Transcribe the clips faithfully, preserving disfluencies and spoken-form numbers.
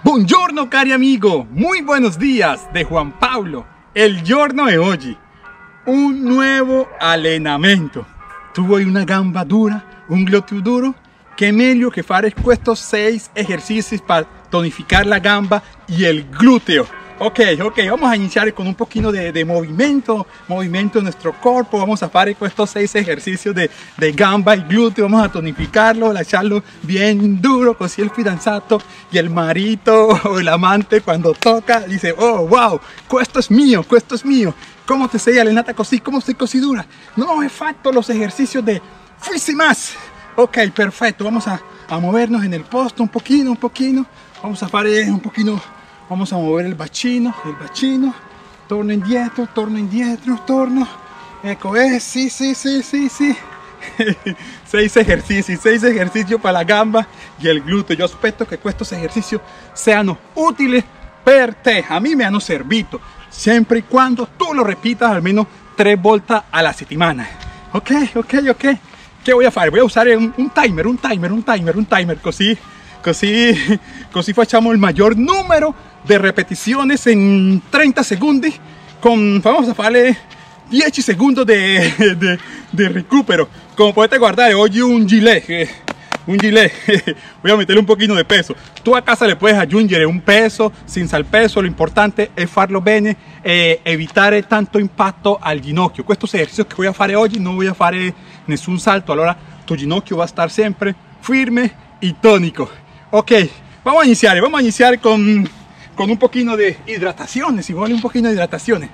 Buongiorno cari amigo, muy buenos días de Juan Pablo, el giorno de oggi, un nuevo allenamento. Tu vuoi una gamba dura, un glúteo duro? Che meglio che fare questi sei ejercicios para tonificar la gamba y el glúteo. Ok, ok, vamos a iniciar con un poquito de, de movimiento, movimiento de nuestro cuerpo. Vamos a hacer estos seis ejercicios de, de gamba y glúteo. Vamos a tonificarlo, lasciarlo bien duro, così el fidanzato y el marito o el amante cuando toca dice, oh wow, esto es mío, esto es mío. ¿Cómo te sei allenata così? ¿Cómo sei così dura? No, he fatto los ejercicios de fuiste más. Ok, perfecto, vamos a, a movernos en el posto un poquito, un poquito. Vamos a hacer un poquito. Vamos a mover el bacino, el bacino, torno indietro, torno indietro, torno, ecco, eh, sí, sí, sí, sí, sí, seis ejercicios, seis ejercicios para la gamba y el glúteo. Yo aspetto que estos ejercicios sean útiles per te, a mí me han servido, siempre y cuando tú lo repitas al menos tres vueltas a la settimana. Ok, ok, ok, ¿qué voy a hacer? Voy a usar un, un timer, un timer, un timer, un timer, così, così, così facciamo il maggior numero de repeticiones en treinta segundos con, vamos a hacerle diez segundos de, de, de recupero. Como puedes guardar hoy un gilet, eh, un gilet, voy a meterle un poquito de peso. Tú a casa le puedes aggiungere un peso, sin sal peso, lo importante es farlo bene e evitare tanto impacto al ginocchio. Estos ejercicios que voy a hacer hoy no voy a hacer nessun salto, allora tu ginocchio va a estar siempre firme y tónico. Ok, vamos a iniciar, vamos a iniciar con con un poquito de hidrataciones, si vuole un poquito de hidrataciones.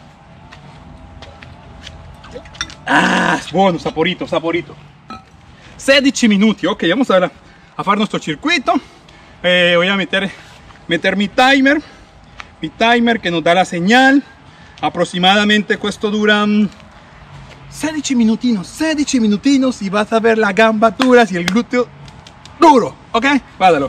Ah, bueno, saporito, saporito. sedici minutos, ok, vamos a, a hacer nuestro circuito. Eh, voy a meter, meter mi timer, mi timer que nos da la señal. Aproximadamente esto dura sedici minutinos, sedici minutinos y vas a ver la gamba duras y el glúteo duro, ok, vádalo.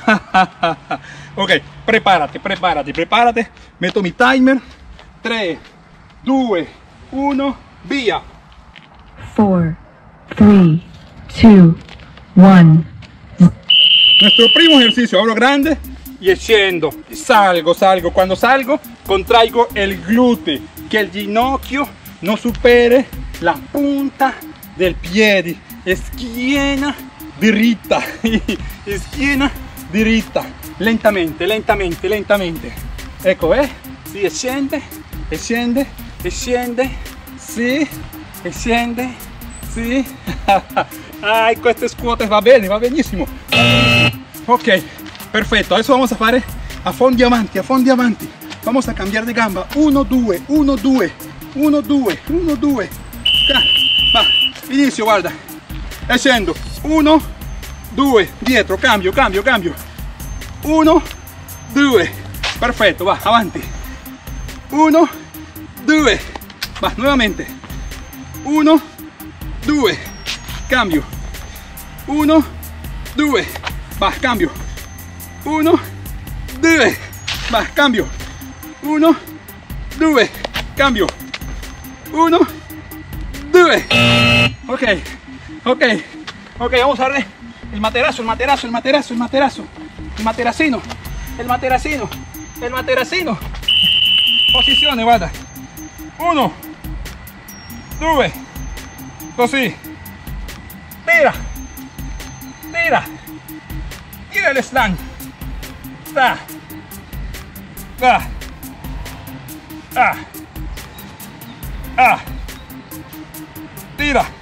Ok, prepárate, prepárate, prepárate. Meto mi timer. tres, dos, uno, via. cuatro, tres, dos, uno. Nuestro primo ejercicio, abro grande y scendo. Salgo, salgo. Cuando salgo, contraigo el glúteo. Que el ginocchio no supere la punta del piede. Schiena diritta. Schiena diritta. Lentamente, lentamente, lentamente. Ecco, eh? Si, scende, scende, scende, sì, scende, sì. Ay, queste scuote va bene, va benissimo. Ok, perfecto. Adesso vamos a fare a fondi avanti, a fondi avanti. Vamos a cambiar de gamba. uno, due, uno, due, uno, due, uno, due. Va, inizio, guarda. E scendo. uno, due, dietro, cambio, cambio, cambio. uno, due, perfetto, va, avanti. uno, due, va, nuevamente. uno, due, cambio. uno, due, va, cambio. uno, due, va, cambio. uno, due, cambio. uno, due. Ok, ok, ok, vamos a darle el materazo, el materazo, el materazo, el materazo. El materacino, el materacino, el materacino. Posizione, guarda. uno, due, così. Tira, tira, tira el slang. Da, da, ah, ah. Tira,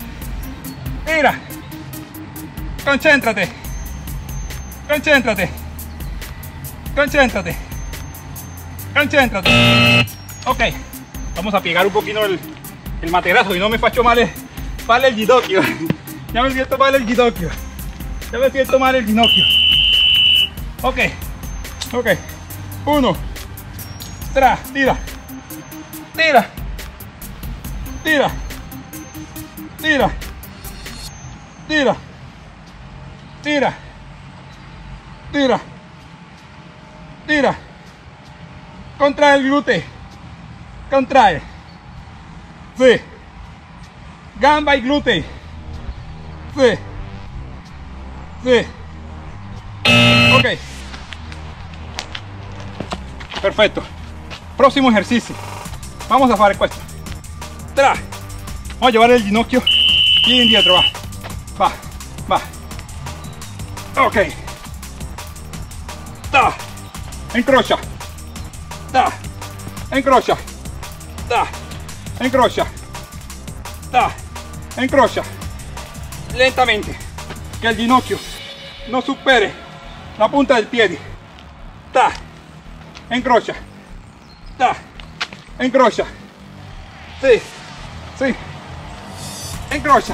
tira. Concéntrate. Concéntrate, concéntrate, concéntrate. Ok, vamos a piegar un poquito el, el materazo y no me faccio male, male el ginocchio. Ya me siento mal el ginocchio. Ya me siento mal el ginocchio. Ok, ok. Uno, tres, tira, tira, tira, tira, tira, tira. Tira, tira, contrae el glúteo, contrae, sí, gamba y glúteo, sí, sí, ok, Perfecto. Próximo ejercicio. Vamos a fare questo. Tra. Vamos a llevar el ginocchio bien indietro. Va. Va. Va. Ok. Da. Incrocia. Da. Incrocia. Da. Incrocia. Da. Incrocia. Lentamente. Que el ginocchio no supere la punta del piede. Da. Incrocia. Da. Incrocia. Sí. Sí. Incrocia.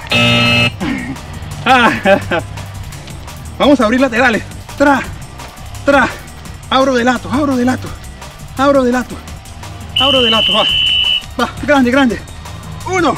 Vamos a abrir laterales. Tra. Tra. Abro de lato. Abro de lato. Abro de lato. Abro de lato. Va. Va. Grande, grande. Uno.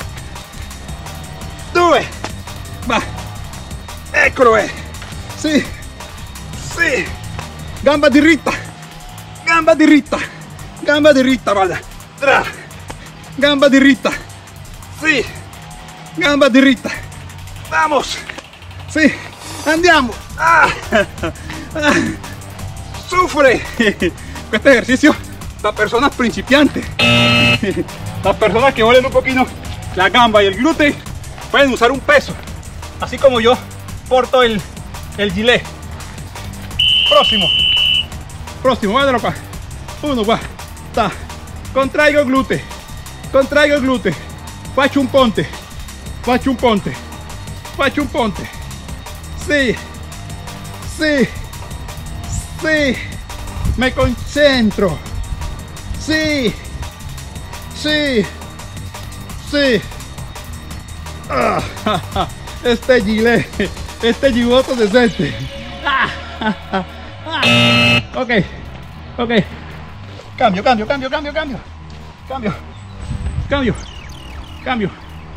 Due. Va. Eccolo è. Sì. Sì. Gamba diritta. Gamba diritta. Gamba diritta, vada. Tra. Gamba diritta. Sì. Gamba diritta. Vamos. Sì. Andiamo. Ah. Ah. Sufre. Este ejercicio para personas principiantes. Las personas que vuelven un poquito la gamba y el glúteo pueden usar un peso. Así como yo porto el, el gilet. Próximo. Próximo, guardalo qua. Uno, qua. Ta. Contraigo il glúteo. Contraigo il glúteo. Faccio un ponte. Faccio un ponte. Faccio un ponte. Sì. Sì. Sì. Me concentro. Sì. Sì. Sì. Ah, ah, ah. Este gilet. Este gigoto de sete. Ah, ah, ah, ah. Ok. Ok. Cambio, cambio, cambio, cambio, cambio. Cambio. Cambio. Cambio.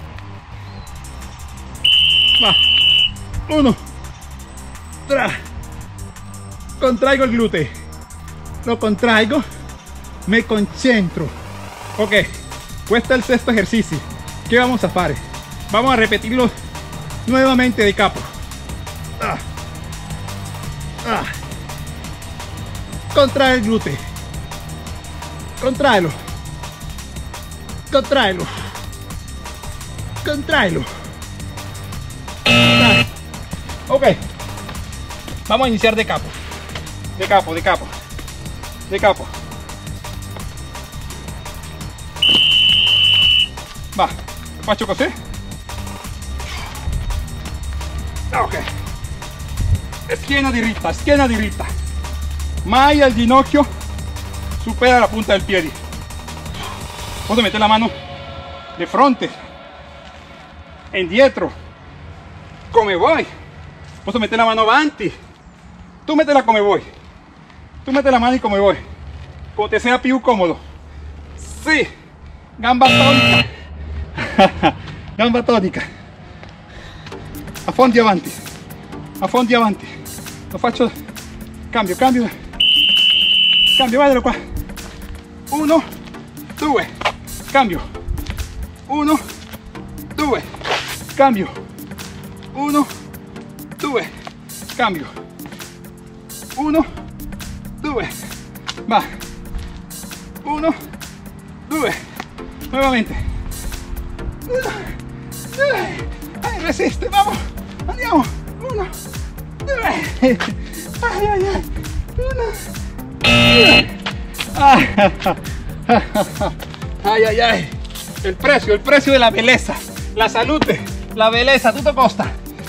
Va. Uno. Tra. Contraigo el glúteo. Lo contraigo. Me concentro. Ok. Questo è il sesto ejercicio. ¿Qué vamos a fare? Vamos a repetirlo nuevamente de capo. Ah. Ah. Contrae el glúteo. Contraelo. Contraelo. Contraelo. Contrae. Ok. Vamos a iniciar de capo. De capo, de capo. De capo. Va. Faccio così. Ok. Schiena diritta, schiena diritta. Mai el ginocchio supera la punta del piede. Vamos a meter la mano de frente, indietro, come vuoi. Vamos a meter la mano avanti. Tú métela come vuoi. Tú mete la mano y come vuoi. Como te sea più cómodo. Sí. Gamba tónica. Gamba tónica. Affondi avanti. Affondi avanti. Lo faccio. Cambio, cambio. Cambio, guardalo qua. Uno, due. Cambio. Uno, due. Cambio. Uno, due. Cambio. Uno, due. Va. Uno, due. Nuevamente. Uno, due. Ay, resiste, vamos. Andiamo. Uno, due. Ay, ay, ay. Uno, due. Ay, ay, ay. El precio, el precio de la belleza. La salud, la belleza, tutto costa.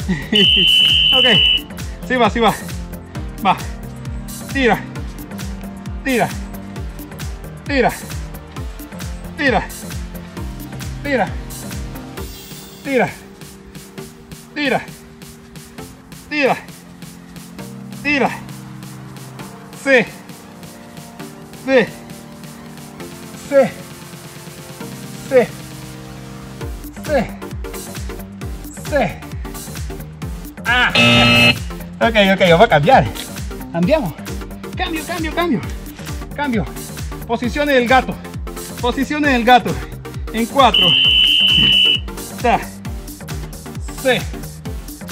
Ok. Sí va, sí va. Va. Tira. Tira. Tira. Tira. Tira. Tira. Tira. Tira. Tira. Sí. Sí. Sí. Sí. Sí. Sí. Ah. Ok, ok, vamos a cambiar. Cambiamos. Cambio, cambio, cambio. Cambio. Posiciones del gato. Posiciones del gato. En cuatro. Ta. Sí.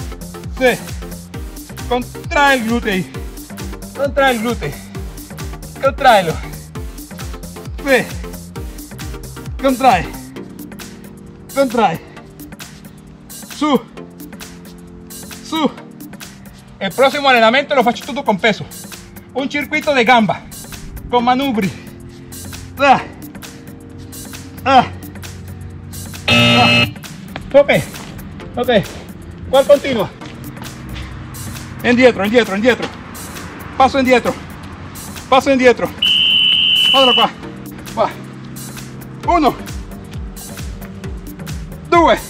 Sí. Contrae el glúteo. Contrae el glúteo. Contraelo. Ve. Contrae. Contrae. Su. Su. El próximo allenamento lo faccio tutto con peso. Un circuito de gamba. Con manubri. Ah. Ah. Ah. Ok. Ok. ¿Cuál continua? Indietro, indietro, indietro. Paso indietro. Paso indietro. Otro qua. Va. Uno. Due.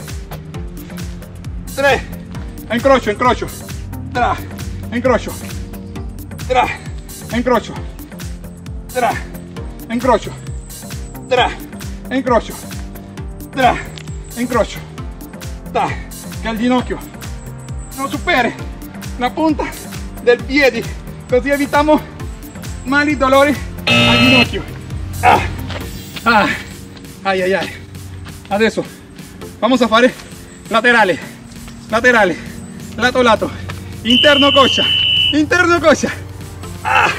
Tre. Incrocio, incrocio. Tra. Incrocio. Tra. Incrocio. Tra. Incrocio. Tra. Incrocio. Tra. Incrocio. Tra. Che il ginocchio non superi la punta del piede, così evitiamo mali dolori al ginocchio. Ah. Ah. Ay, ay, ay. Adesso vamos a fare laterale, laterale, lato lato, interno coscia, interno coscia. Ah.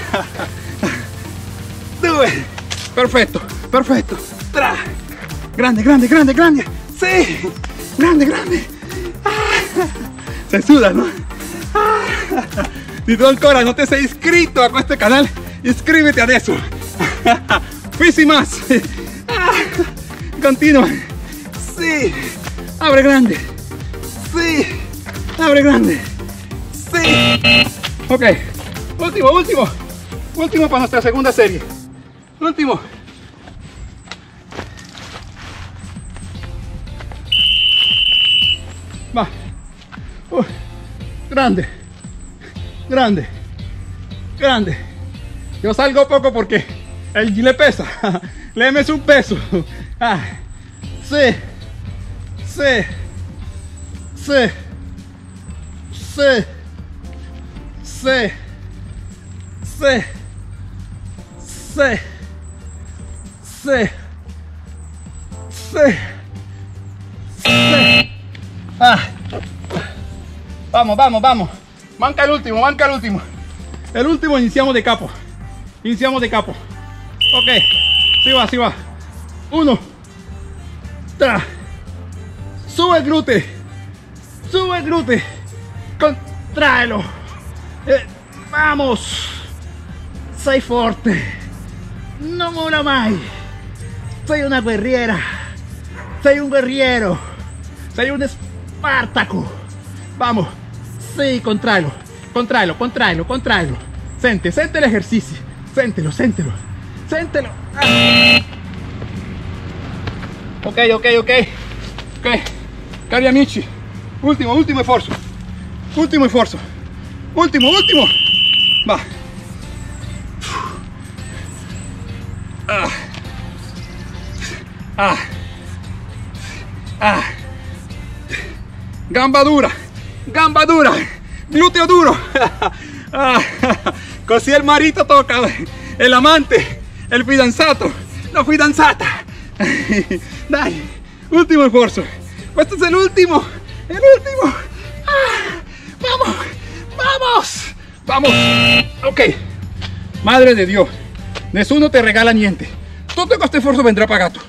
Due. Perfetto, perfetto. Tra. Grande, grande, grande, grande. Sì. Grande, grande. Ah. Se suda, ¿no? Ah. Si tú ancora no te sei iscrito a este canal, inscríbete adesso. Fisi más. Ah. Continua. Sí. Abre grande. Sí. Abre grande. Sí. Ok. Último, último. Último para nuestra segunda serie. Último. Va. Uh. Grande. Grande. Grande. Yo salgo poco porque el le pesa. Le meto un peso. Ah. Sí. Sí. Sí. Sí. Sí. Sí. Sí. Sí. Sí. Sí. Ah. Vamos, vamos, vamos. Manca el último, manca el último. El último iniciamos de capo. Iniciamos de capo. Ok. Sí va, sí va. Uno. Tra. Sube el glúteo. Sube el glúteo. Contraelo. Eh, vamos. Sei forte. No mola mai. Sei una guerriera. Sei un guerriero. Sei un Espartaco. Vamos. Sí, contraelo. Contraelo, contraelo, contraelo. Sente, sente el ejercicio. Séntelo, séntelo. Séntelo. Ah. Ok, ok, ok. Ok. Cari amici. Último, último esfuerzo. Último esfuerzo. Último, último. Va. Ah. Ah. Ah. Gamba dura. Gamba dura. Glúteo duro. Ah. Così il marito tocca. El amante. El fidanzato. La fidanzata. Dai. Último esfuerzo. Questo es el último. El último. Ah. Vamos. Vamos. Vamos. Ok. Madre de Dios. Nessuno te regala niente. Tutto questo sforzo vendrà pagato.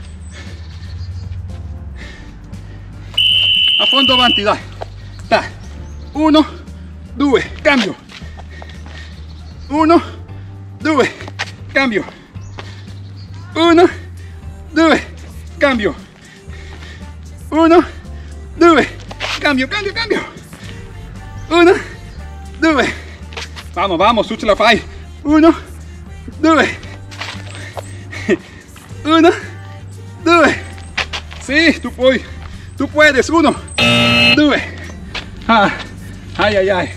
A fondo avanti, dai. Dai. Uno, due, cambio. Uno, due, cambio. Uno, due, cambio. Uno, due, cambio, cambio, cambio. Uno, due. Vamos, vamos, tu ce la fai. Uno, due. Uno, due. Sí, tú puedes. Tú puedes. Uno, due. Ah, ay, ay, ay.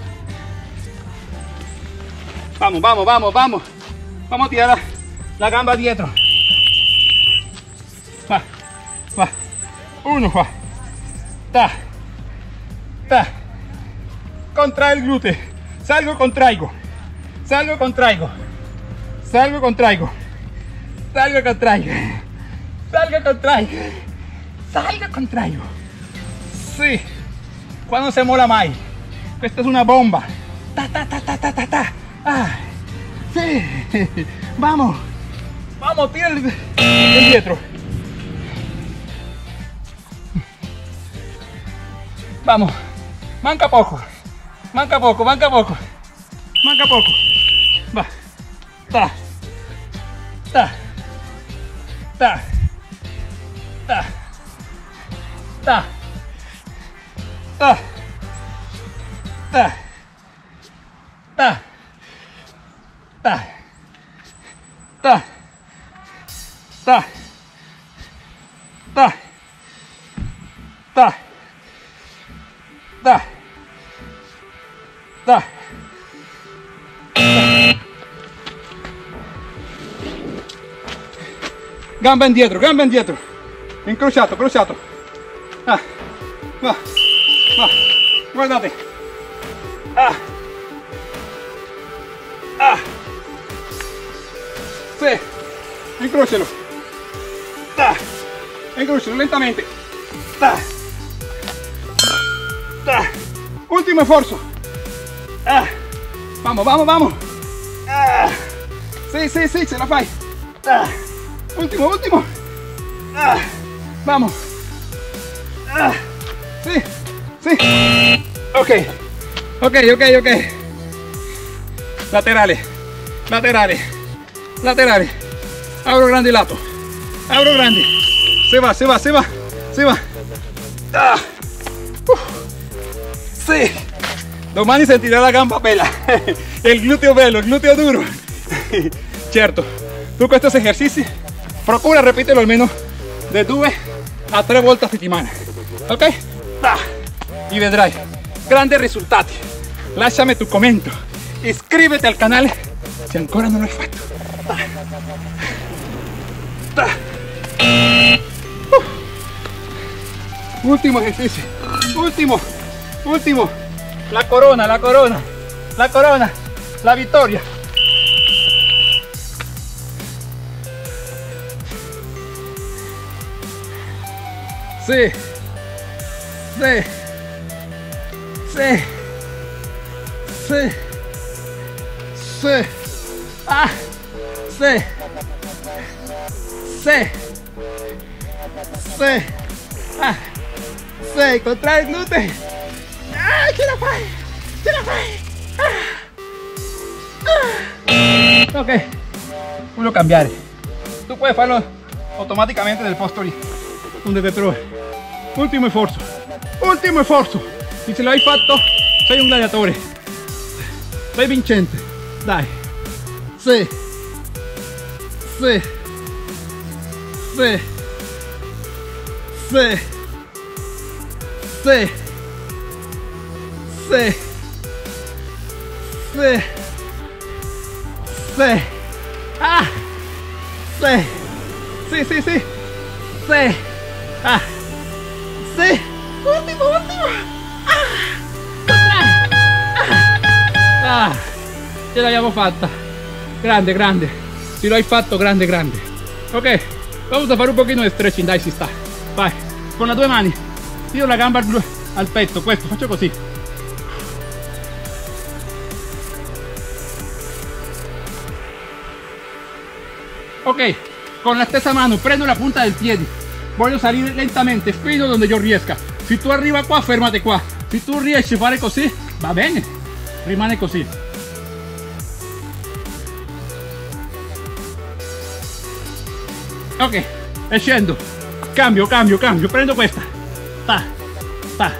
Vamos, vamos, vamos, vamos. Vamos a tirar la, la gamba dietro. Va, va. Uno, va. Ta, ta. Contrae el glúteo. Salgo, contraigo. Salgo, contraigo. Salgo, contraigo. Salgo, contraigo. Salgo, contraigo. Salgo, contraigo. Sí. Cuando se mola mai. Esta es una bomba. Ta, ta, ta, ta, ta, ta, ta. Ah. Sí. Vamos. Vamos, tira el, el dietro. Vamos. Manca poco. Manca poco, manca poco. Manca poco. Va. Ta. Ta. Ta. Ta. Ta. Ta. Ta. Ta. Ta. Ta. Ta. Ta. Ta. Ta. Ta. Gamba indietro, gamba indietro. Incrociato, crociato. Ah. Va. Va. Guardate. Ah. Ah. Sí. Incrócialo. Ta. Incrócialo lentamente. Ta. Ta. Último esfuerzo. Ah. Vamos, vamos, vamos. Ah. Sí, sí, sí, se la fai. Ah. Último, último. Ah. Vamos. Ah. Sí, sí. Ok. Ok, ok, ok. Laterales. Laterales. Laterales. Abro grande il lato. Abro grande. Se va, se va, se va. Se va. Ah. Uh. Sí. Domani sentirà la gamba bella. El glúteo bello, el glúteo duro. Certo. Tu questi esercizi procura repetirlo almeno de due a tre volte a settimana. Ok? Ah. Y vedrai grandi risultati. Lasciami tu commento. Iscriviti al canale se ancora non l'hai fatto. Ah. Ah. Uh. Ultimo ejercicio. Último. Último. La corona, la corona. La corona. La vittoria. Sí. Sí. Sí. Sí. Sí. Ah. Sí. Sí. Sí. Ah. Sí. Contrae il glúteo. Ah, ce la fai. Ce la fai. Ah. Ah. Ok. Voglio cambiare. Tu puoi farlo automaticamente nel posto lì donde te trovi. Ultimo sforzo. Ultimo sforzo. Se ce l'hai fatto, sei un gladiatore. Sei vincente. Dai. Sì. Sì. Sì. Sì. Sì. Sì. Sì. Sì. Ah. Sì. Sì, sì, sì. Sì. Ah. Sì. Ultimo, ultimo. Ah. Ah. Ah. Ce l'abbiamo fatta. Grande, grande. Si lo hai fatto, grande, grande. Ok. Vamos a fare un pochino di stretching, dai, si sta. Vai. Con le due mani. Tiro la gamba al, al petto, questo, faccio così. Ok. Con la stessa mano prendo la punta del piede. Voglio salire lentamente fino donde io riesca. Se tu arriva qua, fermate qua. Se tu riesci a fare così, va bene. Rimane così. Ok, e scendo. Cambio, cambio, cambio. Prendo questa. Ta, ta.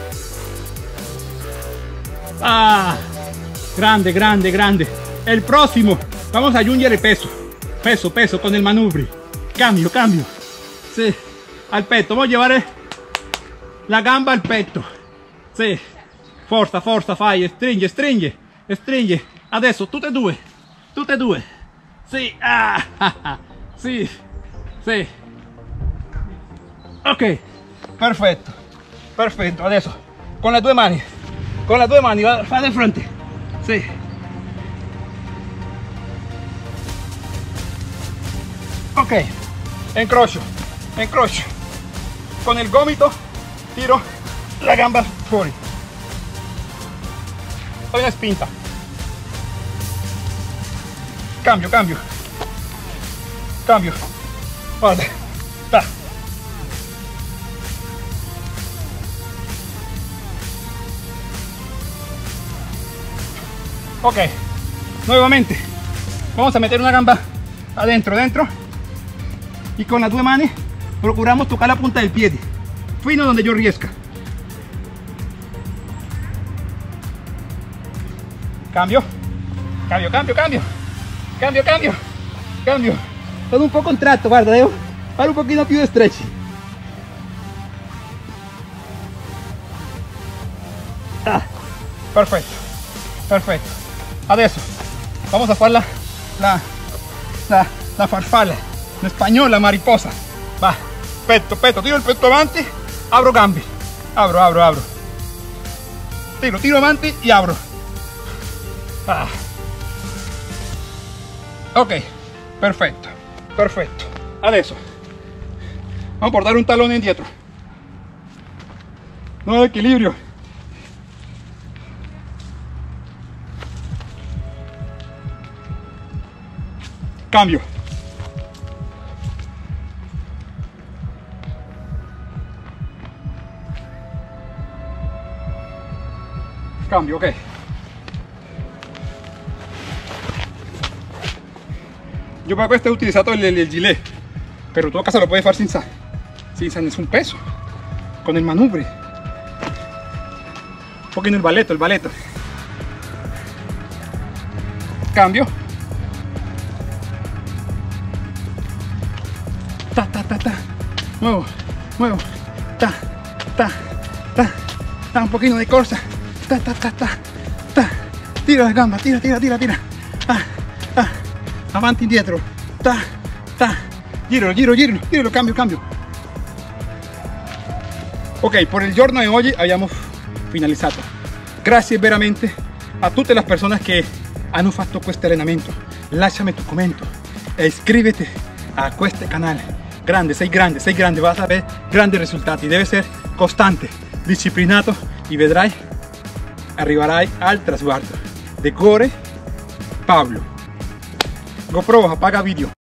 Ah, grande, grande, grande. E il prossimo, vamos a aggiungere peso. Peso, peso con il manubrio. Cambio, cambio. Sì, al petto. Voglio llevare la gamba al petto. Sì, forza, forza, fai. Stringe, stringe, stringe. Adesso tutte e due. Tutte e due. Sì, ah, ah, ah. Sì, sì. Ok, perfetto. Perfetto. Adesso con le due mani. Con le due mani, va, fa di fronte. Sì. Ok, incrocio, incrocio. Con il gomito tiro la gamba fuori. Fai una spinta. cambio, cambio, cambio, guarda, ta. Ok, nuevamente vamos a meter una gamba adentro, dentro, y con las dos manos procuramos tocar la punta del pie, fino donde yo riesca. Cambio, cambio, cambio, cambio, cambio, cambio, cambio. Todo un poco contratto, guarda, devo fare un pochino più di stretch. Ah, perfetto, perfetto. Adesso vamos a fare la, la, la, la farfalla, in spagnolo la mariposa. Va, petto, petto, tiro il petto avanti, apro gambe, apro, apro, apro. Tiro, tiro avanti e apro. Ah. Ok, perfetto, perfetto. Adesso vamos a portare un tallone indietro, nuovo equilibrio, cambio, cambio, ok. Yo para questo he utilizado el, el, el gilet, pero tú a casa lo puedes hacer sin, sin ningún peso, con el manubrio, un poquito el baleto, el baleto. Cambio, ta ta ta ta, muevo, muevo, ta ta ta, ta un poquito de corsa, ta ta ta ta, ta, tira la gamba, tira, tira, tira, tira, ah, ah. Avanti, indietro, ta, ta, giro, giro, giro, giro, cambio, cambio. Ok, por el giorno de hoy abbiamo finalizzato. Grazie veramente a tutte le persone che hanno fatto questo allenamento. Lasciami tu commento e iscriviti a questo canale. Grande, sei grande, sei grande, vas a ver grandes risultati. Debe ser costante, disciplinato y vedrai, arriverai al traguardo. De cuore, Pablo. GoPro, apaga vídeo.